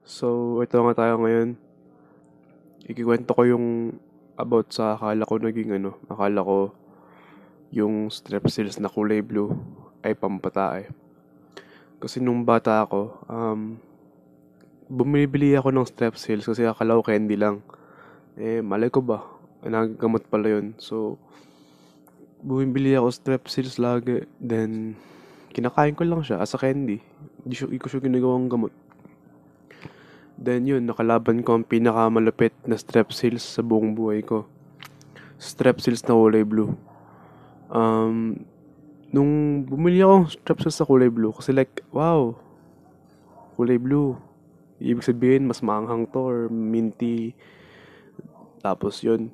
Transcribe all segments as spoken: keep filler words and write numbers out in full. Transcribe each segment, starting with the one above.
So, ito nga tayo ngayon. Ikikwento ko yung about sa akala ko naging ano, akala ko yung Strepsils na kulay blue ay pampatae. Kasi nung bata ako, um, bumibili ako ng Strepsils kasi akala ko candy lang. Eh, malay ko ba? Nagagamot pala yun. So, bumibili ako Strepsils lagi. Then, kinakain ko lang siya as a candy. Hindi siya, hindi ko siya ginagawang gamot. Then yun, nakalaban ko ang pinakamalupit na Strepsils sa buong buhay ko. Strepsils na kulay blue. Um, nung bumili ako ng Strepsils sa kulay blue, kasi like, wow, kulay blue. Ibig sabihin, mas maanghang to or minty. Tapos yun,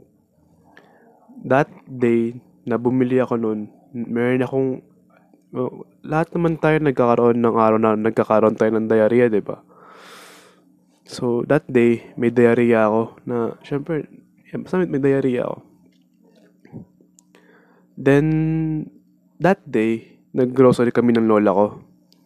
that day na bumili ako nun, meron akong, oh, lahat naman tayo nagkakaroon ng araw na nagkakaroon tayo ng diarrhea, di ba? So, that day, may diarrhea ako na, syempre, yan, basta may, may diarrhea ako. Then, that day, nag-grocery kami ng lola ko.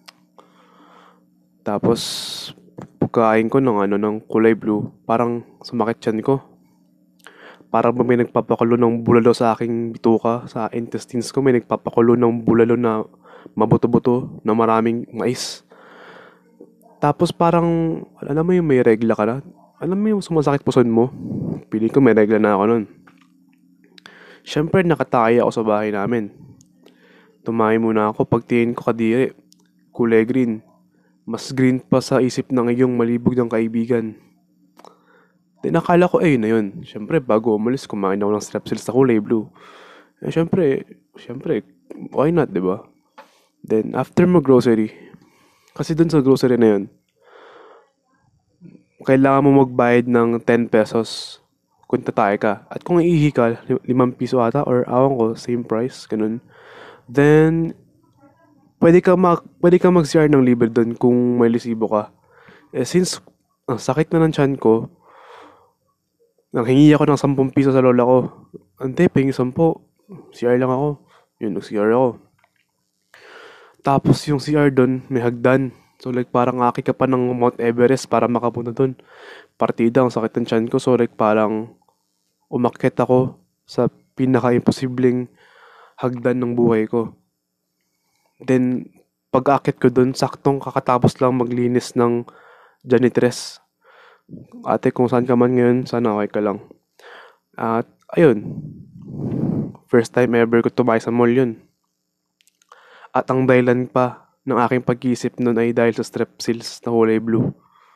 Tapos, pagkain ko ng ano, ng kulay blue, parang sumakit tiyan ko. Parang may nagpapakulo ng bulalo sa aking bituka, sa intestines ko, may nagpapakulo ng bulalo na mabuto-buto, na maraming mais. Tapos parang, alam mo yung may regla ka na? Alam mo yung sumasakit puson mo? Pili ko may regla na ako nun. Siyempre, nakataya ako sa bahay namin. Tumayo muna ako, pagtingin ko kadiri, kulay green. Mas green pa sa isip ng iyong malibog ng kaibigan. Then nakala ko, ayun na yun. Siyempre, bago umalis, kumain ako ng Strepsils na kulay blue. Eh, siyempre, siyempre, why not, di ba? Then, after mag-grocery, kasi dun sa grocery na yun, kailangan mo magbayad ng ten pesos kung tatay ka. At kung iihi ka, lim- limang piso ata, or awan ko, same price, ganun. Then, pwede ka mag, pwede ka mag-C R ng libre doon kung may resibo ka. Eh, since ang sakit na ng tiyan ko, nanghingi ako ng sampung piso sa lola ko. Ante, pingin sampo. C R lang ako. Yun, nag-C R ako. Tapos yung C R doon, may hagdan. So like parang aki ka pa ng Mount Everest para makapunta doon. Partida, ang sakit ng tiyan ko. So like parang umakyat ako sa pinaka-imposibleng hagdan ng buhay ko. Then, pag-akit ko doon, saktong kakatapos lang maglinis ng janitress. Ate, kung saan ka man ngayon, sana okay ka lang. At, ayun, first time ever ko tumakay sa mall yun. At ang dahilan pa ng aking pag-iisip nun ay dahil sa Strepsils na kulay blue.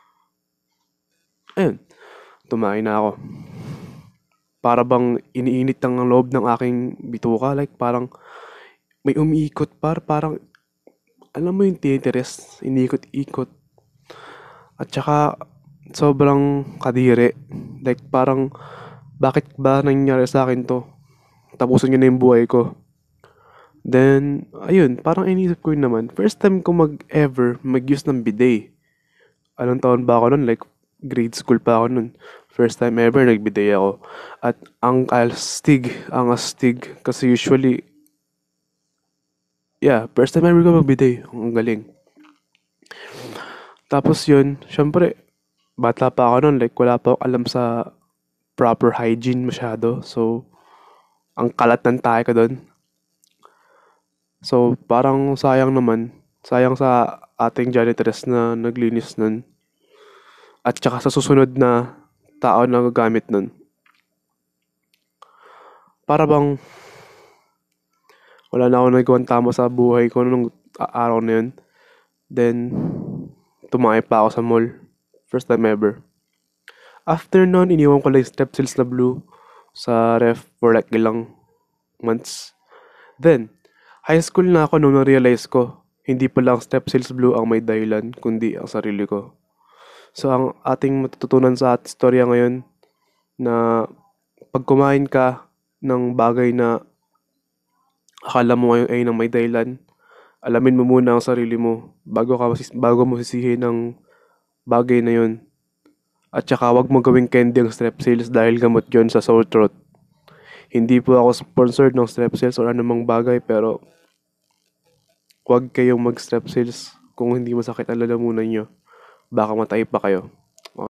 Ayun, tumakay na ako. Para bang iniinit ang loob ng aking bituka. Like, parang may umiikot par, parang, alam mo yung tiniteres, iniikot-ikot. At saka, sobrang kadiri. Like, parang, bakit ba nangyari sa akin to? Tapusin niyo na yung buhay ko. Then, ayun, parang inisip ko yun naman. First time ko mag-ever mag-use ng bidet. Anong taon ba ako nun? Like, grade school pa ako nun. First time ever nag-bidet ako. At ang astig, ang astig. Kasi usually, yeah, first time ever ko mag-bidet. Ang galing. Tapos yun, syempre, bata pa ako nun. Like, wala pa akong alam sa proper hygiene masyado. So, ang kalat ng tayo ko doon. So, parang sayang naman. Sayang sa ating janitress na naglinis nun. At saka sa susunod na tao na gagamit nun. Para bang wala na ako nagawang tama sa buhay ko nung a- araw na yun. Then, tumakay pa ako sa mall. First time ever. After nun, iniwan ko lang yung Strepsils na blue sa ref for like ilang months. Then, high school na ako nung na-realize ko, hindi pala ang Strepsils blue ang may dahilan, kundi ang sarili ko. So, ang ating matututunan sa at istorya ngayon na pag kumain ka ng bagay na akala mo ngayon ay nang may dahilan, alamin mo muna ang sarili mo bago ka masis- bago mo sisihin ang bagay na yun. At saka wag mo gawing candy ang Strepsils dahil gamot yon sa sore throat. Hindi po ako sponsored ng Strepsils or anumang bagay pero wag kayong mag Strepsils kung hindi masakit ang lalamunan nyo. baka matay pa kayo.